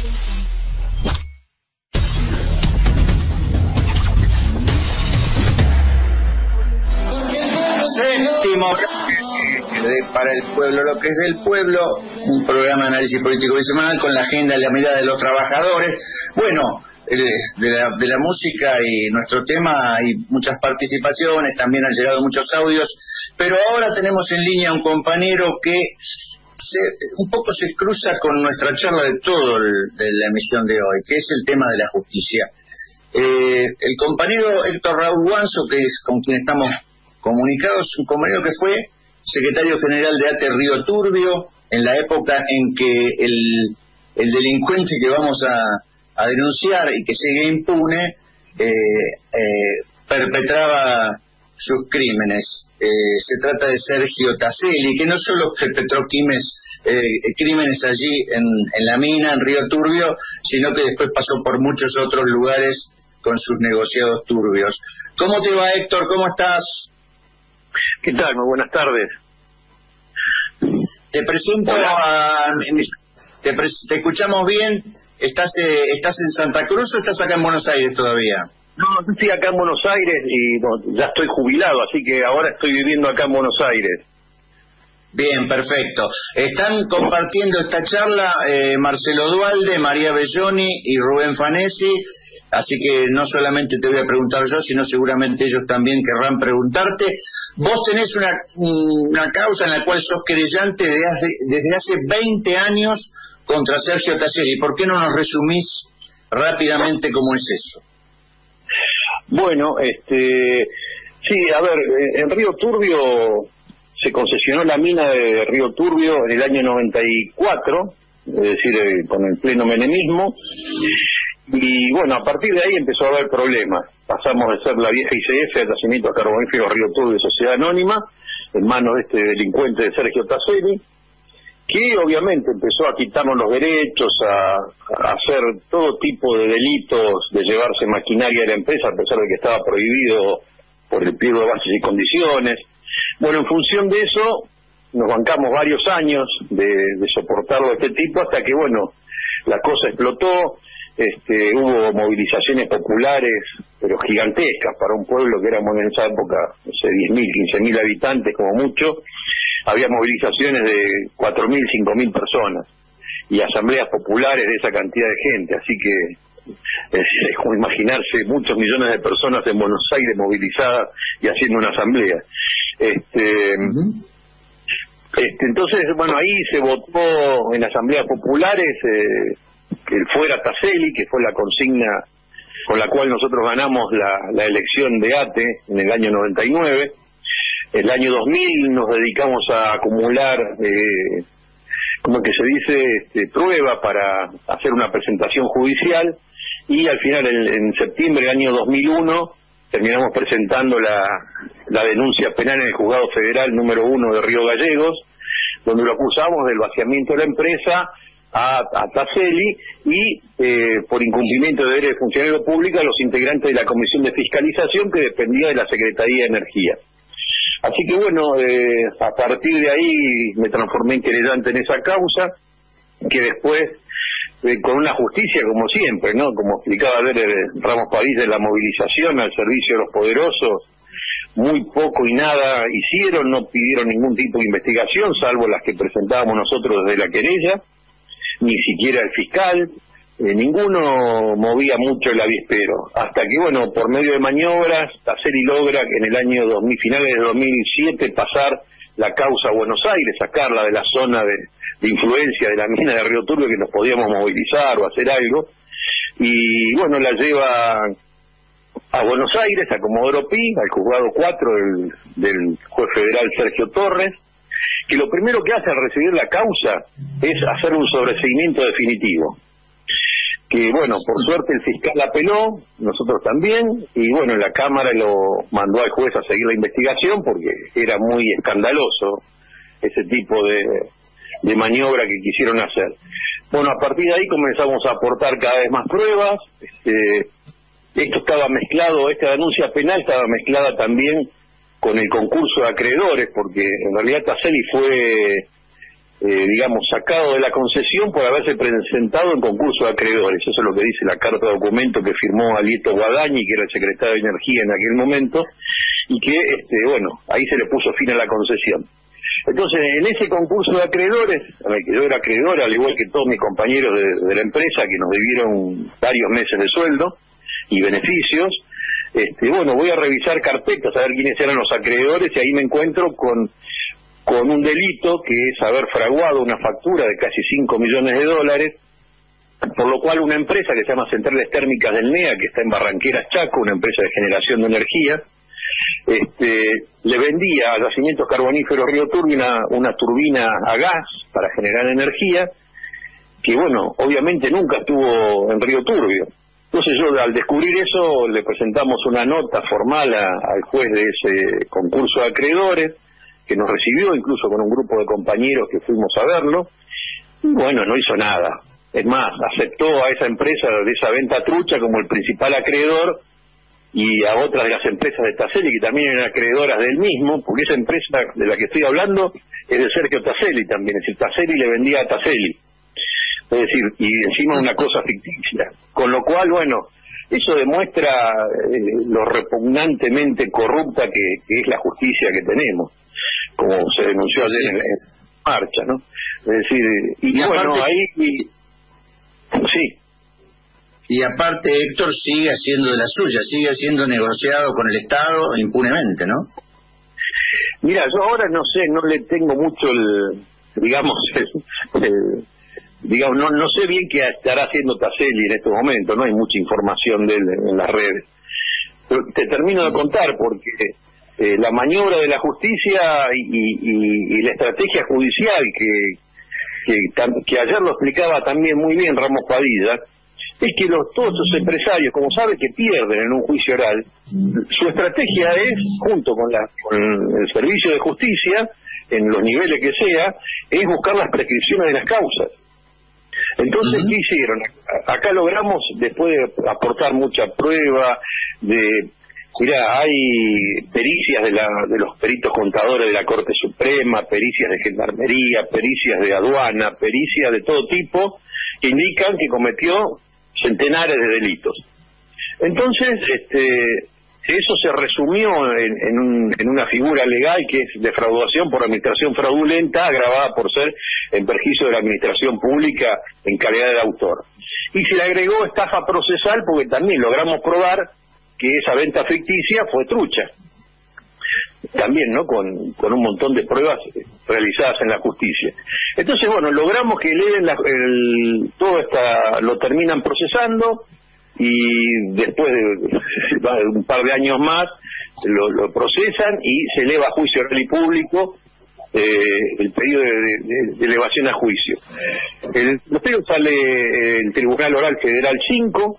Séptimo para el pueblo, lo que es del pueblo, un programa de análisis político bisemanal con la agenda y la mirada de los trabajadores. Bueno, de la música y nuestro tema hay muchas participaciones, también han llegado muchos audios, pero ahora tenemos en línea un compañero que un poco se cruza con nuestra charla de la emisión de hoy, que es el tema de la justicia. El compañero Héctor Raúl Guanzo, que es con quien estamos comunicados, un compañero que fue secretario general de ATE Río Turbio en la época en que el delincuente que vamos a denunciar y que sigue impune perpetraba sus crímenes. Se trata de Sergio Taselli, que no solo perpetró crímenes allí en la mina, en Río Turbio, sino que después pasó por muchos otros lugares con sus negociados turbios. ¿Cómo te va, Héctor? ¿Cómo estás? ¿Qué tal? Muy buenas tardes. Te presento ¿Te escuchamos bien? ¿Estás en Santa Cruz o estás acá en Buenos Aires todavía? No, estoy acá en Buenos Aires y ya estoy jubilado, así que ahora estoy viviendo acá en Buenos Aires. Bien, perfecto. Están compartiendo esta charla Marcelo Dualde, María Belloni y Rubén Fanesi, así que no solamente te voy a preguntar yo, sino seguramente ellos también querrán preguntarte. Vos tenés una causa en la cual sos querellante desde hace 20 años contra Sergio Taselli. ¿Por qué no nos resumís rápidamente cómo es eso? Bueno, sí, a ver, en Río Turbio se concesionó la mina de Río Turbio en el año 94, es decir, con el pleno menemismo, y bueno, a partir de ahí empezó a haber problemas. Pasamos de ser la vieja ICF, el Yacimiento Carbonífero Río Turbio, Sociedad Anónima, en manos de este delincuente de Sergio Taselli, que obviamente empezó a quitarnos los derechos, a hacer todo tipo de delitos, de llevarse maquinaria de la empresa, a pesar de que estaba prohibido por el pliego de bases y condiciones. Bueno, en función de eso, nos bancamos varios años de soportarlo de este tipo, hasta que, bueno, la cosa explotó. Hubo movilizaciones populares, pero gigantescas, para un pueblo que éramos en esa época, no sé, 10.000, 15.000 habitantes como mucho. Había movilizaciones de 4.000, 5.000 personas y asambleas populares de esa cantidad de gente, así que es como imaginarse muchos millones de personas en Buenos Aires movilizadas y haciendo una asamblea. Entonces, bueno, ahí se votó en asambleas populares que fuera Taselli, que fue la consigna con la cual nosotros ganamos la elección de ATE en el año 99. El año 2000 nos dedicamos a acumular, como que se dice, prueba para hacer una presentación judicial, y al final, en septiembre del año 2001, terminamos presentando la denuncia penal en el Juzgado Federal número 1 de Río Gallegos, donde lo acusamos del vaciamiento de la empresa a Taselli y por incumplimiento de deberes de funcionario público a los integrantes de la Comisión de Fiscalización, que dependía de la Secretaría de Energía. Así que bueno, a partir de ahí me transformé en querellante en esa causa, que después, con una justicia como siempre, ¿no? Como explicaba Ramos París, de la movilización al servicio de los poderosos, muy poco y nada hicieron, no pidieron ningún tipo de investigación, salvo las que presentábamos nosotros desde la querella, ni siquiera el fiscal. Ninguno movía mucho el avispero, hasta que, bueno, por medio de maniobras, Taselli logra en el año finales de 2007 pasar la causa a Buenos Aires, sacarla de la zona de influencia de la mina de Río Turbio, que nos podíamos movilizar o hacer algo, y bueno, la lleva a Buenos Aires, a Comodoro Pi, al juzgado 4 del juez federal Sergio Torres, que lo primero que hace al recibir la causa es hacer un sobreseimiento definitivo. Que bueno, por suerte el fiscal apeló, nosotros también, y bueno, la Cámara lo mandó al juez a seguir la investigación porque era muy escandaloso ese tipo de maniobra que quisieron hacer. Bueno, a partir de ahí comenzamos a aportar cada vez más pruebas. Esto estaba mezclado, esta denuncia penal estaba mezclada también con el concurso de acreedores, porque en realidad Taselli fue digamos, sacado de la concesión por haberse presentado en concurso de acreedores. Eso es lo que dice la carta de documento que firmó Alieto Guadañi, que era el secretario de Energía en aquel momento, y que, bueno, ahí se le puso fin a la concesión. Entonces, en ese concurso de acreedores, en el que yo era acreedor, al igual que todos mis compañeros de la empresa, que nos debieron varios meses de sueldo y beneficios, bueno, voy a revisar carpetas, a ver quiénes eran los acreedores, y ahí me encuentro con un delito que es haber fraguado una factura de casi $5 millones, por lo cual una empresa que se llama Centrales Térmicas del NEA, que está en Barranqueras, Chaco, una empresa de generación de energía, le vendía a Yacimientos Carboníferos Río Turbio una turbina a gas para generar energía, que bueno, obviamente nunca estuvo en Río Turbio. Entonces yo, al descubrir eso, le presentamos una nota formal al juez de ese concurso de acreedores, que nos recibió incluso con un grupo de compañeros que fuimos a verlo, y bueno, no hizo nada. Es más, aceptó a esa empresa de esa venta trucha como el principal acreedor, y a otras de las empresas de Taselli, que también eran acreedoras del mismo, porque esa empresa de la que estoy hablando es de Sergio Taselli también, es decir, Taselli le vendía a Taselli. Es decir, y encima una cosa ficticia. Con lo cual, bueno, eso demuestra lo repugnantemente corrupta que es la justicia que tenemos, como se denunció ayer en marcha, ¿no? Es decir, y bueno, aparte, ahí... sí. Y aparte, Héctor sigue haciendo de la suya, sigue siendo negociado con el Estado impunemente, ¿no? Mira, yo ahora no sé, no le tengo mucho digamos, no sé bien qué estará haciendo Taselli en este momento, no hay mucha información de él en las redes. Pero te termino de contar, porque la maniobra de la justicia y la estrategia judicial que ayer lo explicaba también muy bien Ramos Padilla, es que todos esos empresarios, como saben que pierden en un juicio oral, su estrategia es, junto con el servicio de justicia, en los niveles que sea, es buscar las prescripciones de las causas. Entonces, ¿qué hicieron? Acá logramos, después de aportar mucha prueba, mirá, hay pericias de los peritos contadores de la Corte Suprema, pericias de gendarmería, pericias de aduana, pericias de todo tipo, que indican que cometió centenares de delitos. Entonces, eso se resumió en una figura legal que es defraudación por administración fraudulenta, agravada por ser en perjuicio de la administración pública en calidad de autor. Y se le agregó estafa procesal porque también logramos probar que esa venta ficticia fue trucha. También, ¿no? Con un montón de pruebas realizadas en la justicia. Entonces, bueno, logramos que eleven lo terminan procesando, y después de un par de años más lo procesan y se eleva a juicio oral y público el pedido de elevación a juicio. Luego sale el Tribunal Oral Federal 5,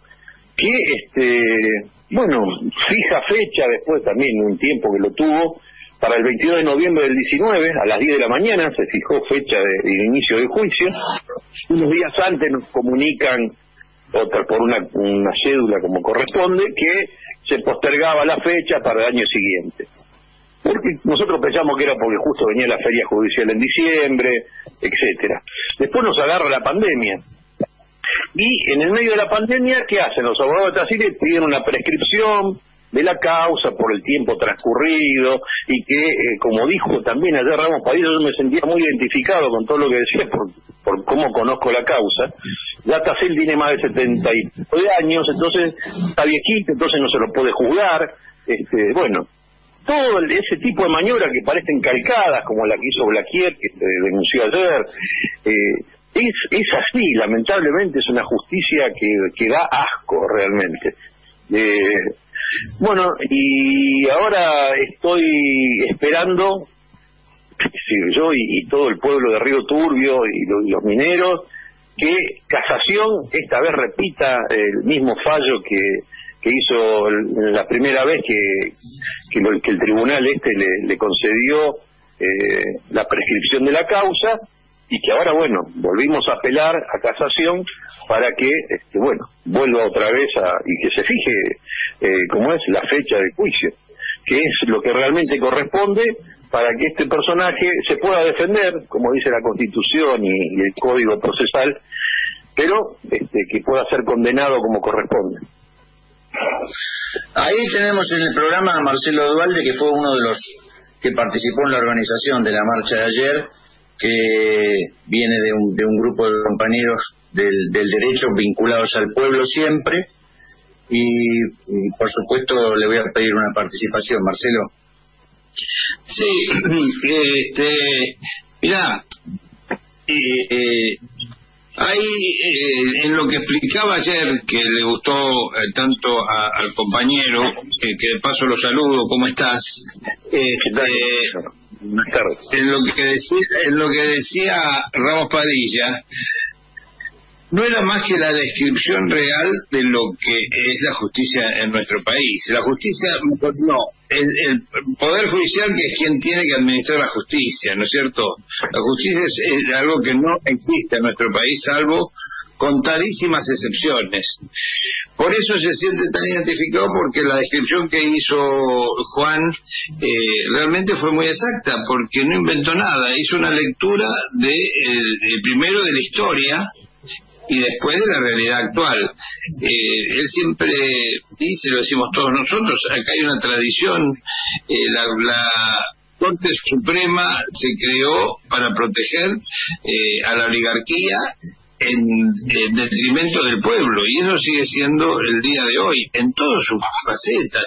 que bueno, fija fecha, después también un tiempo que lo tuvo, para el 22 de noviembre del 19, a las 10 de la mañana, se fijó fecha de inicio del juicio. Unos días antes nos comunican, por una cédula como corresponde, que se postergaba la fecha para el año siguiente. Porque nosotros pensamos que era porque justo venía la feria judicial en diciembre, etcétera. Después nos agarra la pandemia. Y en el medio de la pandemia, ¿qué hacen? Los abogados de Taselli piden una prescripción de la causa por el tiempo transcurrido, y que, como dijo también ayer Ramos Padilla, yo me sentía muy identificado con todo lo que decía por cómo conozco la causa. Ya Taselli tiene más de 70 años, entonces está viejito, entonces no se lo puede juzgar. Bueno, todo ese tipo de maniobras que parecen calcadas, como la que hizo Blaquier, que se denunció ayer, es así, lamentablemente es una justicia que da asco realmente. Bueno, y ahora estoy esperando, yo y todo el pueblo de Río Turbio y los mineros, que Casación esta vez repita el mismo fallo que hizo la primera vez que el tribunal le concedió la prescripción de la causa, y que ahora, bueno, volvimos a apelar a Casación para que, vuelva otra vez y que se fije cómo es la fecha del juicio, que es lo que realmente corresponde para que este personaje se pueda defender, como dice la Constitución y el Código Procesal, pero que pueda ser condenado como corresponde. Ahí tenemos en el programa a Marcelo Duhalde, que fue uno de los que participó en la organización de la marcha de ayer, que viene de un grupo de compañeros del derecho vinculados al pueblo siempre, y por supuesto le voy a pedir una participación. Marcelo. Sí, mirá, hay en lo que explicaba ayer, que le gustó tanto al compañero, que de paso lo saludo, ¿cómo estás? Buenas tardes. En lo que decía Ramos Padilla, no era más que la descripción real de lo que es la justicia en nuestro país. La justicia, no, el Poder Judicial, que es quien tiene que administrar la justicia, ¿no es cierto? La justicia es algo que no existe en nuestro país, salvo contadísimas excepciones. Por eso se siente tan identificado, porque la descripción que hizo Juan realmente fue muy exacta, porque no inventó nada, hizo una lectura primero de la historia y después de la realidad actual. Él siempre dice, lo decimos todos nosotros, acá hay una tradición, la Corte Suprema se creó para proteger a la oligarquía en detrimento del pueblo, y eso sigue siendo el día de hoy en todas sus facetas,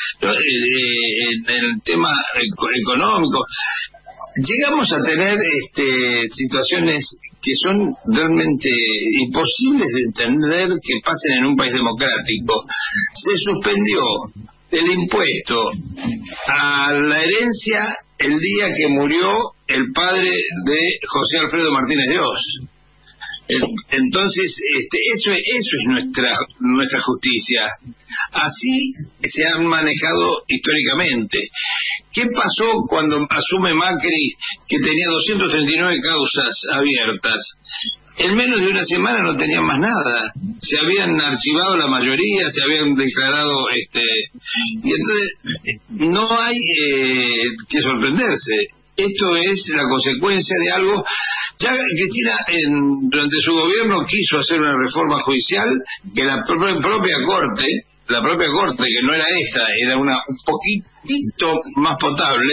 en el tema económico. Llegamos a tener situaciones que son realmente imposibles de entender que pasen en un país democrático. Se suspendió el impuesto a la herencia el día que murió el padre de José Alfredo Martínez de Oz. Entonces, eso es nuestra justicia. Así se han manejado históricamente. ¿Qué pasó cuando asume Macri, que tenía 239 causas abiertas? En menos de una semana no tenían más nada. Se habían archivado la mayoría, se habían declarado, y entonces no hay que sorprenderse. Esto es la consecuencia de algo. Ya Cristina durante su gobierno quiso hacer una reforma judicial que la propia Corte, que no era esta, era un poquitito más potable,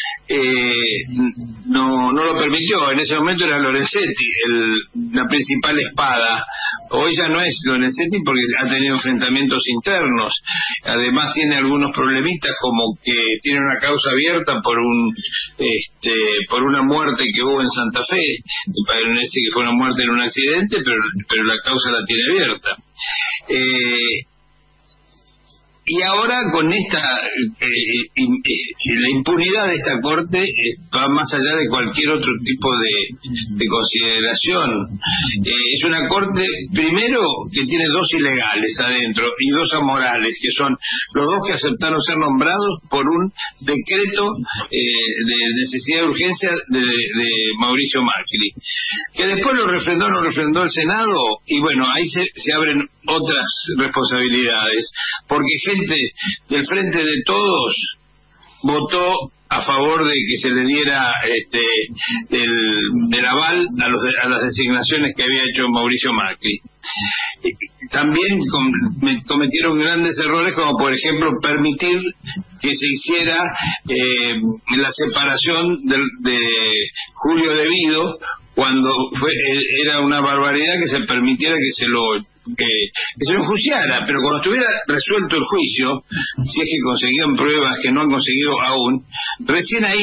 no lo permitió. En ese momento era Lorenzetti la principal espada. Hoy ya no es Lorenzetti, porque ha tenido enfrentamientos internos. Además tiene algunos problemitas, como que tiene una causa abierta por una muerte que hubo en Santa Fe. Parece que fue una muerte en un accidente, pero la causa la tiene abierta. Y ahora con la impunidad de esta Corte va más allá de cualquier otro tipo de consideración. Es una Corte, primero, que tiene dos ilegales adentro y dos amorales, que son los dos que aceptaron ser nombrados por un decreto de necesidad de urgencia de Mauricio Macri, que después lo refrendó el Senado, y bueno, ahí se abren otras responsabilidades, porque gente del Frente de Todos votó a favor de que se le diera del aval a las designaciones que había hecho Mauricio Macri. También cometieron grandes errores, como por ejemplo permitir que se hiciera la separación de Julio De Vido, cuando era una barbaridad que se permitiera que se lo enjuiciara, pero cuando estuviera resuelto el juicio, si es que conseguían pruebas que no han conseguido aún, recién ahí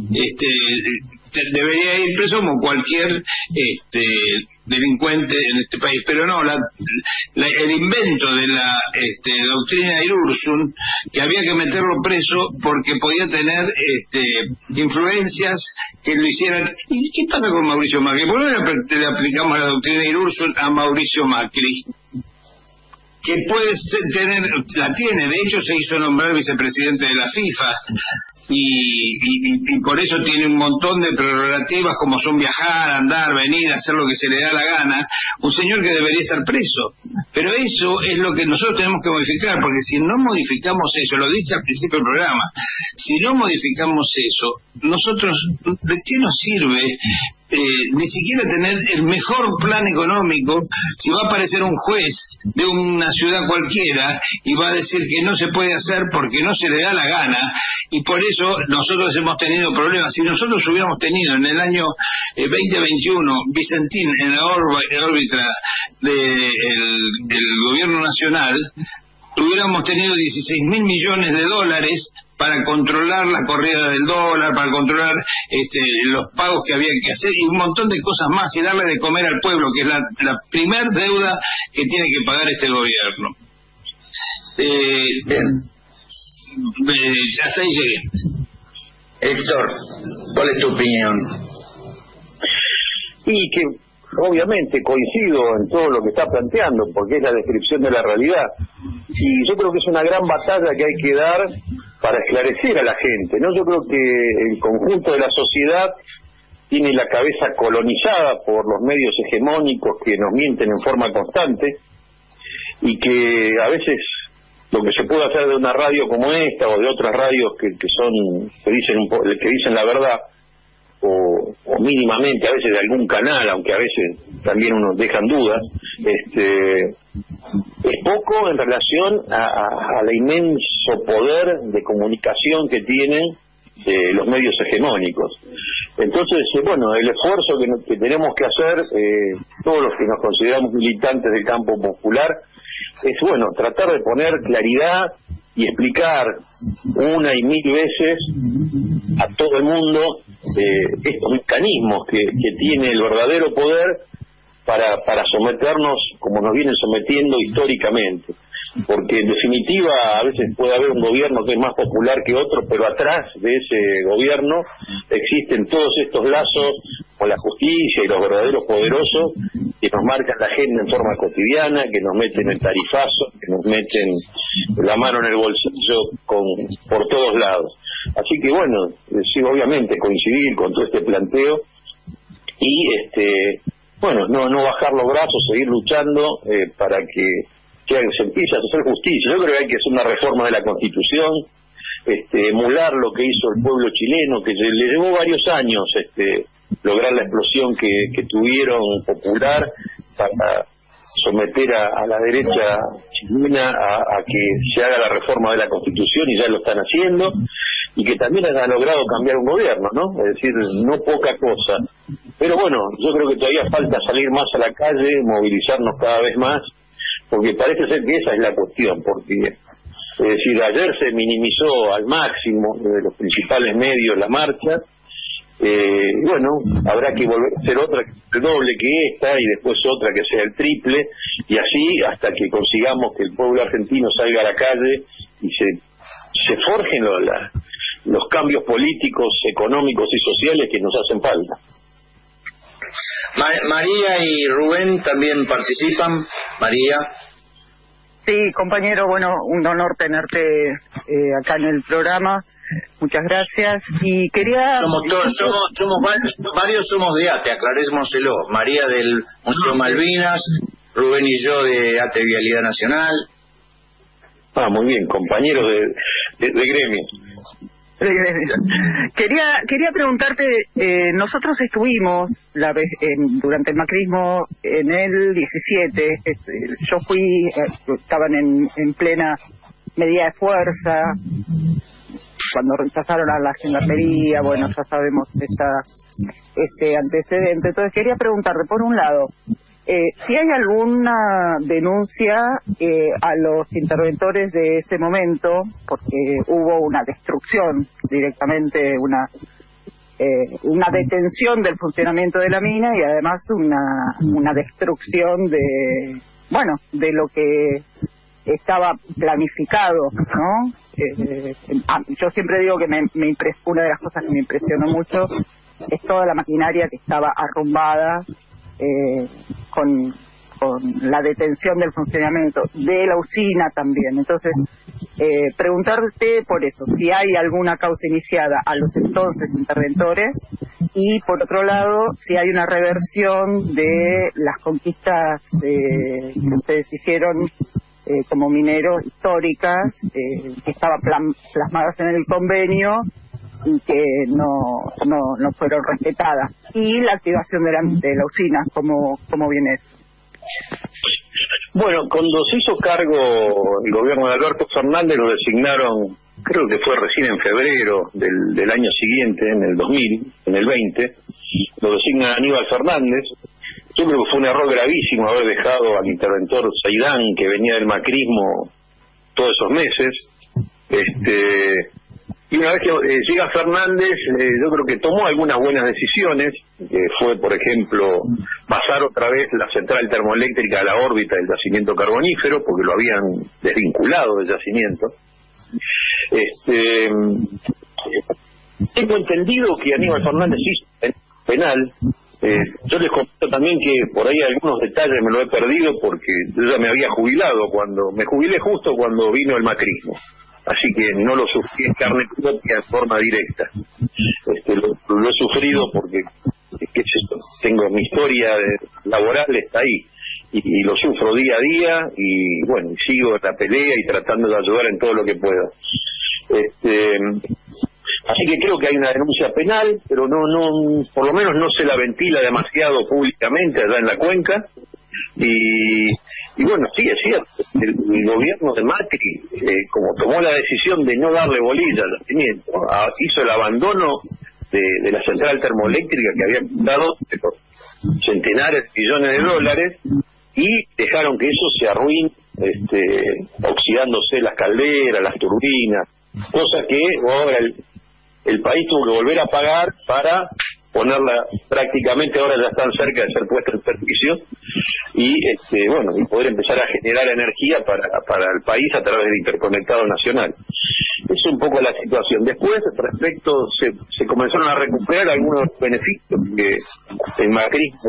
debería ir preso como cualquier delincuente en este país. Pero no, el invento de la doctrina Irurzun, que había que meterlo preso porque podía tener influencias que lo hicieran. ¿Y qué pasa con Mauricio Macri? ¿Por qué no le aplicamos la doctrina Irurzun a Mauricio Macri? Que puede la tiene, de hecho se hizo nombrar vicepresidente de la FIFA. y por eso tiene un montón de prerrogativas como son viajar, andar, venir, hacer lo que se le da la gana, un señor que debería estar preso. Pero eso es lo que nosotros tenemos que modificar, porque si no modificamos eso, lo dije al principio del programa, si no modificamos eso, nosotros, ¿de qué nos sirve ni siquiera tener el mejor plan económico si va a aparecer un juez de una ciudad cualquiera y va a decir que no se puede hacer porque no se le da la gana? Y por eso nosotros hemos tenido problemas. Si nosotros hubiéramos tenido en el año 2021 Vicentín en la órbita del gobierno nacional, hubiéramos tenido 16.000 millones de dólares para controlar la corrida del dólar, para controlar los pagos que había que hacer y un montón de cosas más, y darle de comer al pueblo, que es la primer deuda que tiene que pagar este gobierno. Hasta ahí llegué. Héctor, ¿cuál es tu opinión? Y que obviamente coincido en todo lo que está planteando, porque es la descripción de la realidad. Y yo creo que es una gran batalla que hay que dar para esclarecer a la gente, ¿no? Yo creo que el conjunto de la sociedad tiene la cabeza colonizada por los medios hegemónicos que nos mienten en forma constante, y que a veces lo que se puede hacer de una radio como esta o de otras radios que dicen la verdad, o mínimamente a veces de algún canal, aunque a veces también unos dejan dudas, es poco en relación al inmenso poder de comunicación que tienen los medios hegemónicos. Entonces, bueno, el esfuerzo que tenemos que hacer, todos los que nos consideramos militantes del campo popular, es, bueno, tratar de poner claridad y explicar una y mil veces a todo el mundo estos mecanismos que tiene el verdadero poder para someternos como nos vienen sometiendo históricamente. Porque en definitiva a veces puede haber un gobierno que es más popular que otro, pero atrás de ese gobierno existen todos estos lazos con la justicia y los verdaderos poderosos que nos marcan la agenda en forma cotidiana, que nos meten el tarifazo, que nos meten la mano en el bolsillo por todos lados. Así que bueno, sí, obviamente coincidir con todo este planteo y bueno, no bajar los brazos, seguir luchando para que se empiece a hacer justicia. Yo creo que hay que hacer una reforma de la Constitución, emular lo que hizo el pueblo chileno, que le llevó varios años lograr la explosión que tuvieron popular para someter a la derecha chilena a que se haga la reforma de la Constitución, y ya lo están haciendo, y que también han logrado cambiar un gobierno, ¿no? Es decir, no poca cosa. Pero bueno, yo creo que todavía falta salir más a la calle, movilizarnos cada vez más, porque parece ser que esa es la cuestión, porque es decir, ayer se minimizó al máximo de los principales medios la marcha, bueno, habrá que volver a hacer otra el doble que esta, y después otra que sea el triple, y así hasta que consigamos que el pueblo argentino salga a la calle y se forjen los cambios políticos, económicos y sociales que nos hacen falta. María y Rubén también participan. María. Sí, compañero, bueno, un honor tenerte acá en el programa. Muchas gracias. Y quería... Somos varios somos de ATE, aclarémoselo. María del Museo Malvinas, Rubén y yo de ATE Vialidad Nacional. Muy bien, compañeros de gremio. Quería preguntarte, nosotros estuvimos durante el macrismo en el 17, yo estaban en plena medida de fuerza, cuando rechazaron a la gendarmería, bueno, ya sabemos este antecedente. Entonces quería preguntarte, por un lado, si hay alguna denuncia a los interventores de ese momento, porque hubo una destrucción directamente, una detención del funcionamiento de la mina, y además una destrucción de lo que estaba planificado, ¿no? Yo siempre digo que una de las cosas que me impresionó mucho es toda la maquinaria que estaba arrumbada, con la detención del funcionamiento de la usina también. Entonces, preguntarte por eso, si hay alguna causa iniciada a los entonces interventores, y por otro lado, si hay una reversión de las conquistas que ustedes hicieron como mineros históricas, que estaban plasmadas en el convenio y que no fueron respetadas, y la activación de la usina, ¿cómo viene eso? Bueno, cuando se hizo cargo el gobierno de Alberto Fernández, lo designaron, creo que fue recién en febrero del año siguiente, en el 2000, en el 20, lo designa Aníbal Fernández. Yo creo que fue un error gravísimo haber dejado al interventor Saidán, que venía del macrismo todos esos meses. Y una vez que llega Fernández, yo creo que tomó algunas buenas decisiones, fue, por ejemplo, pasar otra vez la central termoeléctrica a la órbita del yacimiento carbonífero, porque lo habían desvinculado del yacimiento. Tengo entendido que Aníbal Fernández hizo penal. Yo les comento también que por ahí algunos detalles me lo he perdido, porque yo ya me había jubilado me jubilé justo cuando vino el macrismo. Así que no lo sufrí en carne propia en forma directa. Lo he sufrido porque tengo mi historia laboral, está ahí, y lo sufro día a día, y bueno, sigo en la pelea y tratando de ayudar en todo lo que pueda. Así que creo que hay una denuncia penal, pero no, por lo menos no se la ventila demasiado públicamente allá en la cuenca. Y bueno, sí, es cierto, el gobierno de Macri, como tomó la decisión de no darle bolilla al yacimiento, hizo el abandono de la central termoeléctrica que había dado por centenares de millones de dólares, y dejaron que eso se arruine, oxidándose las calderas, las turbinas, cosa que ahora el país tuvo que volver a pagar para ponerla prácticamente, ahora ya están cerca de ser puesta en servicio, y y poder empezar a generar energía para el país a través del interconectado nacional. Es un poco la situación. Después, se comenzaron a recuperar algunos beneficios que el macrismo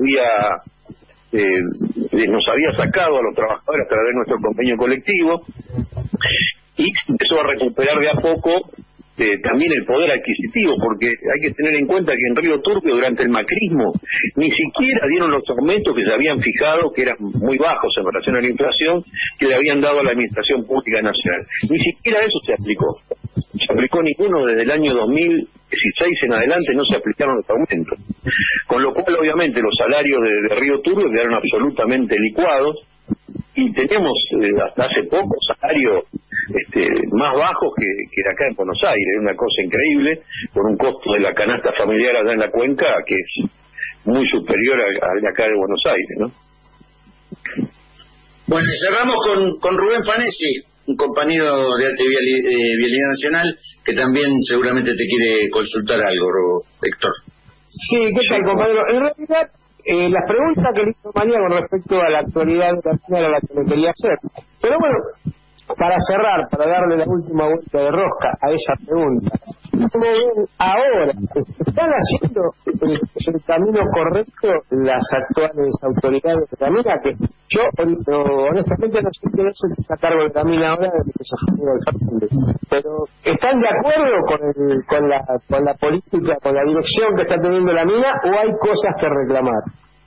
nos había sacado a los trabajadores a través de nuestro convenio colectivo, y empezó a recuperar de a poco también el poder adquisitivo, porque hay que tener en cuenta que en Río Turbio, durante el macrismo, ni siquiera dieron los aumentos que se habían fijado, que eran muy bajos en relación a la inflación, que le habían dado a la Administración Pública Nacional. Ni siquiera eso se aplicó. Se aplicó ninguno desde el año 2016 en adelante, no se aplicaron los aumentos. Con lo cual, obviamente, los salarios de Río Turbio quedaron absolutamente licuados, y teníamos hasta hace poco salarios más bajos que acá en Buenos Aires. Una cosa increíble, con un costo de la canasta familiar allá en la cuenca que es muy superior al de acá de Buenos Aires, ¿no? Bueno, cerramos con Rubén Fanesi, un compañero de Arte Vialidad Nacional, que también seguramente te quiere consultar algo, Héctor. Sí, ¿qué tal, compañero? En realidad, las preguntas que le hizo María con respecto a la actualidad de la China era la que le quería hacer. Pero bueno, para cerrar, para darle la última vuelta de rosca a esa pregunta, ¿cómo ven ahora? ¿Están haciendo el camino correcto las actuales autoridades de la mina? Que yo, honestamente, no sé quién es el que está a cargo de la mina ahora, desde que se fue el Fernández. Pero, ¿están de acuerdo con la política, con la dirección que está teniendo la mina, o hay cosas que reclamar?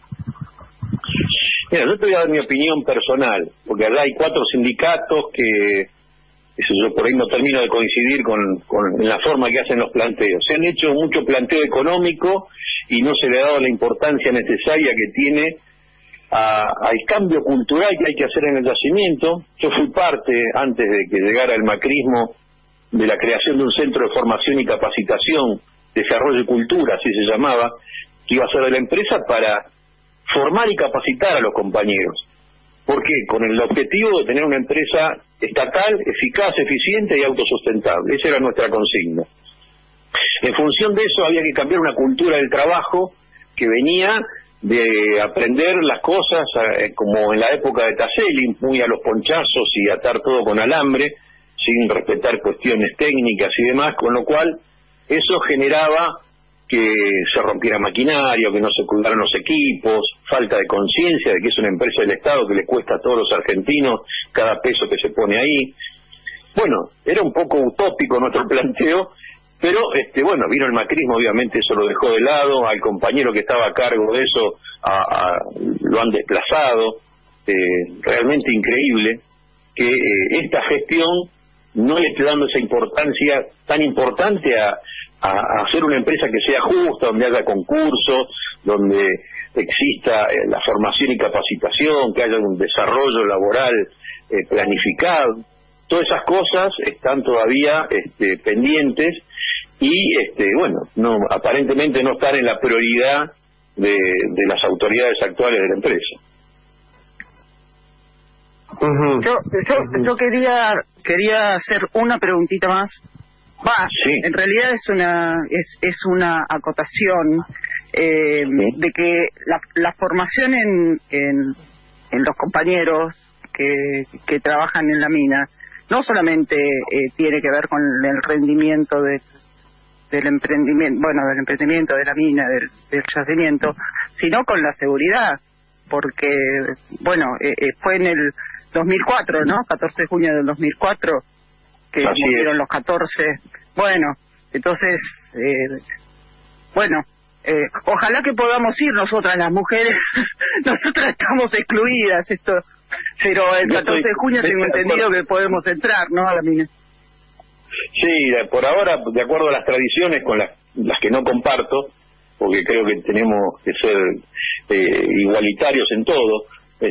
Mira, yo te voy a dar mi opinión personal, porque allá hay 4 sindicatos que yo por ahí no termino de coincidir en la forma que hacen los planteos. Se han hecho mucho planteo económico y no se le ha dado la importancia necesaria que tiene al cambio cultural que hay que hacer en el yacimiento. Yo fui parte, antes de que llegara el macrismo, de la creación de un centro de formación y capacitación, desarrollo y cultura, así se llamaba, que iba a ser de la empresa para formar y capacitar a los compañeros. ¿Por qué? Con el objetivo de tener una empresa estatal, eficaz, eficiente y autosustentable. Esa era nuestra consigna. En función de eso había que cambiar una cultura del trabajo que venía de aprender las cosas como en la época de Tasseli, muy a los ponchazos y atar todo con alambre, sin respetar cuestiones técnicas y demás, con lo cual eso generaba que se rompiera maquinaria, que no se cuidaran los equipos, falta de conciencia de que es una empresa del Estado que le cuesta a todos los argentinos cada peso que se pone ahí. Bueno, era un poco utópico nuestro planteo, pero bueno, vino el macrismo, obviamente eso lo dejó de lado, al compañero que estaba a cargo de eso lo han desplazado. Realmente increíble que esta gestión no le esté dando esa importancia tan importante a hacer una empresa que sea justa, donde haya concursos, donde exista la formación y capacitación, que haya un desarrollo laboral planificado. Todas esas cosas están todavía pendientes y bueno, no, aparentemente no están en la prioridad de las autoridades actuales de la empresa. Yo quería hacer una preguntita más. Sí. En realidad es una acotación de que la formación en los compañeros que trabajan en la mina no solamente tiene que ver con el rendimiento del emprendimiento de la mina, del yacimiento, sino con la seguridad, porque fue en el 2004, ¿no? 14 de junio del 2004 que murieron los 14. Bueno, entonces ojalá que podamos ir nosotras las mujeres. Nosotras estamos excluidas, pero el 14 de junio tengo entendido que podemos entrar, ¿no? A la mina. Sí, por ahora, de acuerdo a las tradiciones con las que no comparto, porque creo que tenemos que ser igualitarios en todo,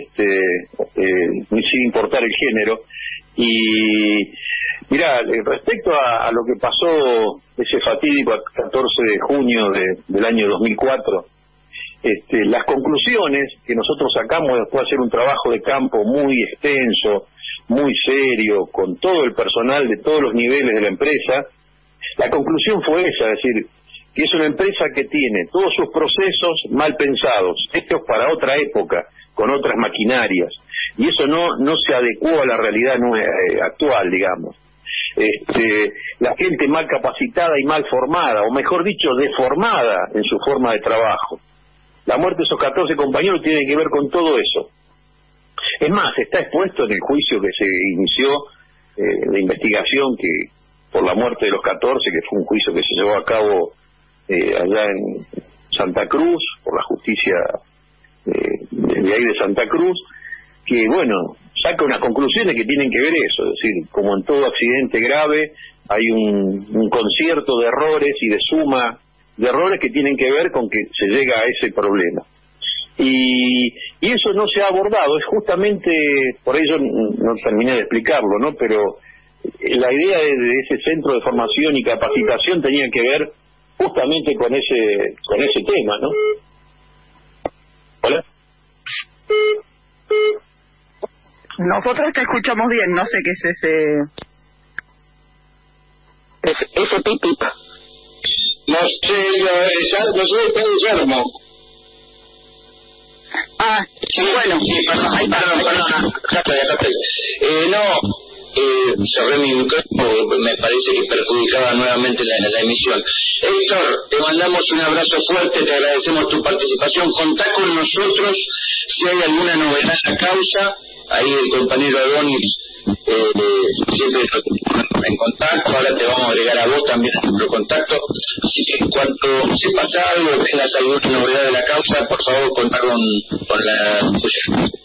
sin importar el género. Y mira, respecto a lo que pasó ese fatídico 14 de junio del año 2004, las conclusiones que nosotros sacamos después de hacer un trabajo de campo muy extenso, muy serio, con todo el personal de todos los niveles de la empresa, la conclusión fue esa, es decir, que es una empresa que tiene todos sus procesos mal pensados, hechos para otra época, con otras maquinarias, y eso no se adecuó a la realidad actual, digamos. La gente mal capacitada y mal formada, o mejor dicho, deformada en su forma de trabajo. La muerte de esos 14 compañeros tiene que ver con todo eso. Es más, está expuesto en el juicio que se inició de investigación que por la muerte de los 14, que fue un juicio que se llevó a cabo allá en Santa Cruz, por la justicia de ahí de Santa Cruz, que bueno, saca unas conclusiones que tienen que ver eso, es decir, como en todo accidente grave hay un concierto de errores y de suma de errores que tienen que ver con que se llega a ese problema. Y eso no se ha abordado, es justamente, por ello no terminé de explicarlo, ¿no? Pero la idea de ese centro de formación y capacitación tenía que ver justamente con ese tema, ¿no? ¿Hola? Nosotros te escuchamos bien, no sé qué es ese pipip. No sé, está enfermo. Bueno. Sí, perdona. Cerré mi micrófono, me parece que perjudicaba nuevamente la emisión. Héctor, te mandamos un abrazo fuerte, te agradecemos tu participación. Contá con nosotros si hay alguna novedad en la causa. Ahí el compañero Adonis siempre en contacto, ahora te vamos a agregar a vos también a nuestro contacto, así que en cuanto sepas algo, tengas alguna novedad de la causa, por favor contá con la discusión.